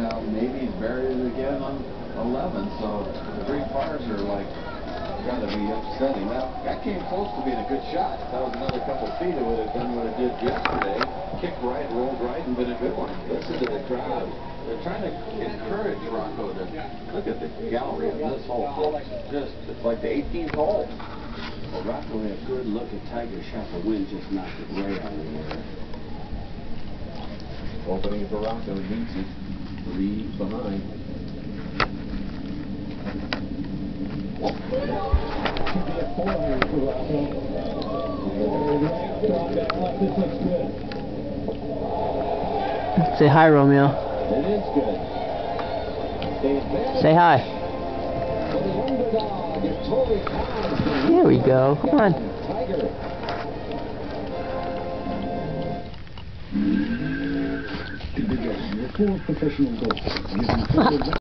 now maybe he's buried it again on 11. So the three pars are like, gotta be upsetting. That came close to being a good shot. That was another couple feet. It would have done what it did yesterday. Kicked right, rolled right, and been a good one. Listen to the crowd. They're trying to encourage Rocco to look at the gallery of this hole. It's like the 18th hole. Well, Rocco had a good look at Tiger's shot. The wind just knocked it way out of the air. Opening for Rocco. He needs it. 3 behind. Should be a 400 for Romeo. Drawn back left, this looks good. Say hi, Romeo. It is good. Say hi. The underdog is Toby Collins. Here we go. Come on. Tiger. Your full professional goal.